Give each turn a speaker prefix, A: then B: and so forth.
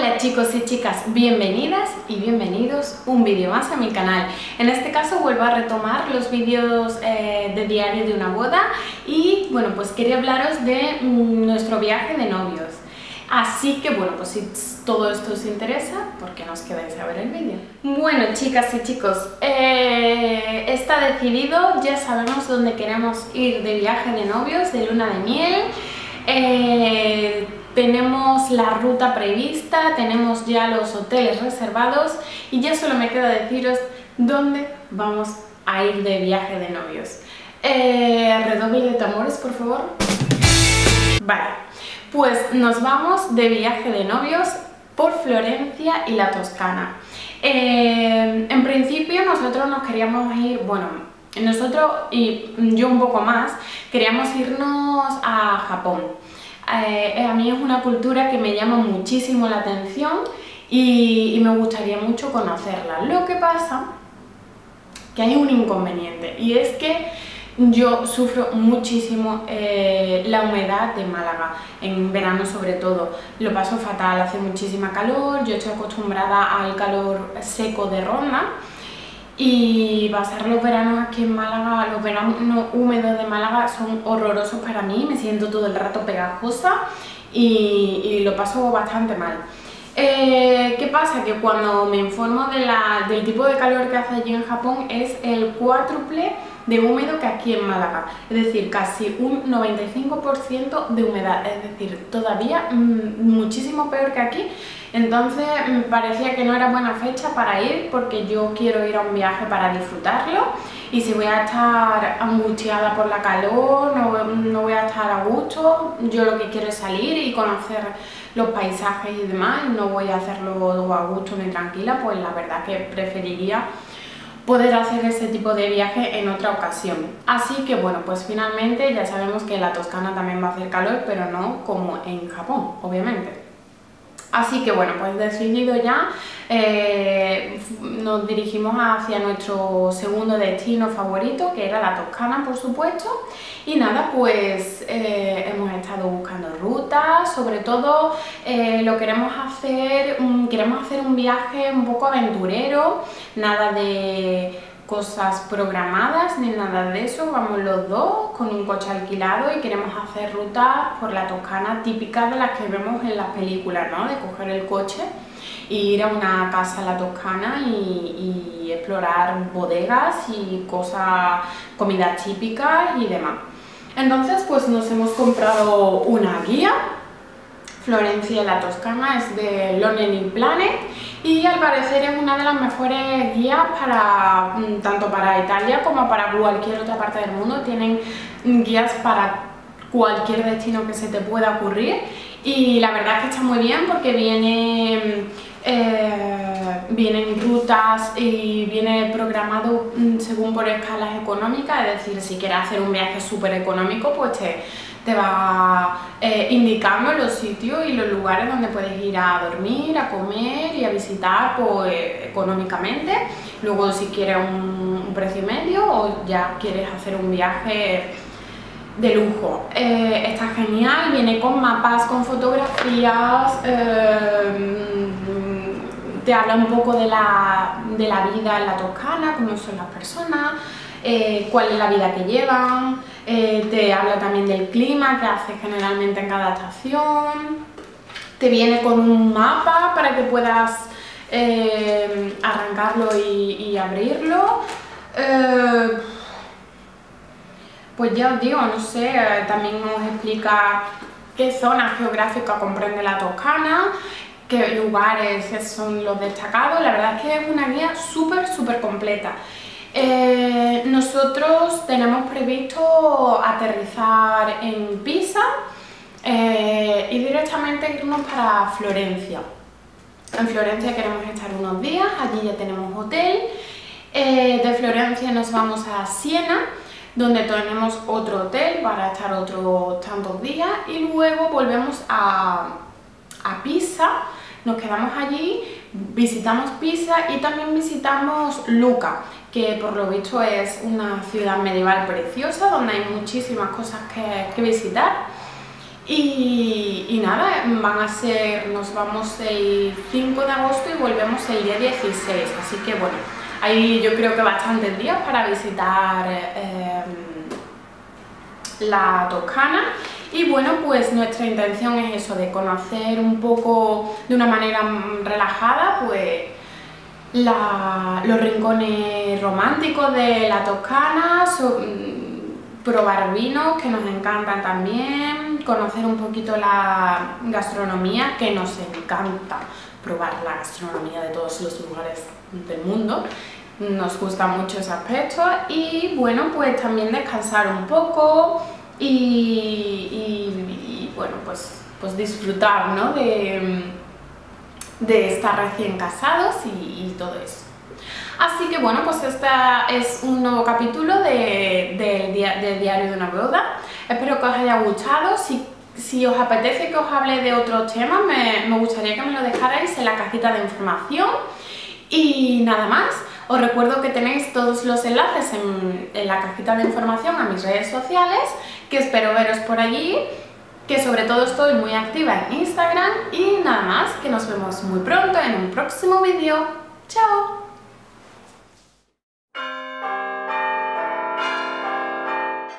A: Hola chicos y chicas, bienvenidas y bienvenidos un vídeo más a mi canal. En este caso vuelvo a retomar los vídeos de diario de una boda y bueno, pues quería hablaros de nuestro viaje de novios. Así que bueno, pues si todo esto os interesa, ¿por qué no os quedáis a ver el vídeo? Bueno chicas y chicos, está decidido, ya sabemos dónde queremos ir de viaje de novios, de luna de miel. Tenemos la ruta prevista, tenemos ya los hoteles reservados y ya solo me queda deciros dónde vamos a ir de viaje de novios. Redoble de tambores, por favor. Vale, pues nos vamos de viaje de novios por Florencia y la Toscana. En principio nosotros nos queríamos ir, bueno, nosotros y yo un poco más, queríamos irnos a Japón. A mí es una cultura que me llama muchísimo la atención y me gustaría mucho conocerla. Lo que pasa que hay un inconveniente y es que yo sufro muchísimo la humedad de Málaga, en verano sobre todo. Lo paso fatal, hace muchísima calor, yo estoy acostumbrada al calor seco de Ronda. Y pasar los veranos aquí en Málaga, los veranos húmedos de Málaga son horrorosos para mí, me siento todo el rato pegajosa y lo paso bastante mal. ¿Qué pasa? Que cuando me informo del tipo de calor que hace allí en Japón es el cuádruple de húmedo que aquí en Málaga, es decir, casi un 95% de humedad, es decir, todavía muchísimo peor que aquí. Entonces me parecía que no era buena fecha para ir porque yo quiero ir a un viaje para disfrutarlo y si voy a estar angustiada por la calor, no voy a estar a gusto. Yo lo que quiero es salir y conocer los paisajes y demás, y no voy a hacerlo a gusto ni tranquila, pues la verdad que preferiría poder hacer ese tipo de viaje en otra ocasión. Así que bueno, pues finalmente ya sabemos que en la Toscana también va a hacer calor, pero no como en Japón, obviamente. Así que bueno, pues decidido ya, nos dirigimos hacia nuestro segundo destino favorito, que era la Toscana, por supuesto. Y nada, pues hemos estado buscando rutas, sobre todo queremos hacer un viaje un poco aventurero, nada de cosas programadas ni nada de eso, vamos los dos con un coche alquilado y queremos hacer rutas por la Toscana típicas de las que vemos en las películas, ¿no? De coger el coche e ir a una casa en la Toscana y explorar bodegas y cosas, comidas típicas y demás. Entonces pues nos hemos comprado una guía. Florencia y la Toscana es de Lonely Planet y al parecer es una de las mejores guías para tanto para Italia como para cualquier otra parte del mundo. Tienen guías para cualquier destino que se te pueda ocurrir y la verdad es que está muy bien porque vienen rutas y viene programado según por escalas económicas, es decir, si quieres hacer un viaje súper económico pues te va indicando los sitios y los lugares donde puedes ir a dormir, a comer y a visitar pues, económicamente. Luego si quieres un precio medio o ya quieres hacer un viaje de lujo. Está genial, viene con mapas, con fotografías, te habla un poco de la vida en la Toscana, cómo son las personas, cuál es la vida que llevan, te habla también del clima que hace generalmente en cada estación, te viene con un mapa para que puedas arrancarlo y abrirlo. Pues ya os digo, no sé, también nos explica qué zona geográfica comprende la Toscana, qué lugares son los destacados. La verdad es que es una guía súper completa. Nosotros tenemos previsto aterrizar en Pisa y directamente irnos para Florencia. En Florencia queremos estar unos días, allí ya tenemos hotel. De Florencia nos vamos a Siena, donde tenemos otro hotel para estar otros tantos días y luego volvemos a Pisa, nos quedamos allí, visitamos Pisa y también visitamos Lucca, que por lo visto es una ciudad medieval preciosa donde hay muchísimas cosas que visitar. Y nada, nos vamos el 5 de agosto y volvemos el día 16, así que bueno, hay yo creo que bastantes días para visitar la Toscana. Y bueno, pues nuestra intención es eso, de conocer un poco de una manera relajada pues los rincones románticos de la Toscana, probar vinos que nos encantan también, conocer un poquito la gastronomía, que nos encanta probar la gastronomía de todos los lugares del mundo. Nos gusta mucho ese aspecto y bueno, pues también descansar un poco y bueno, pues disfrutar, ¿no? de estar recién casados y todo eso. Así que bueno, pues este es un nuevo capítulo del diario de una boda. Espero que os haya gustado. Si os apetece que os hable de otros temas, me gustaría que me lo dejarais en la cajita de información. Y nada más, os recuerdo que tenéis todos los enlaces en la cajita de información a mis redes sociales, que espero veros por allí, que sobre todo estoy muy activa en Instagram. Y nada más, que nos vemos muy pronto en un próximo vídeo. ¡Chao!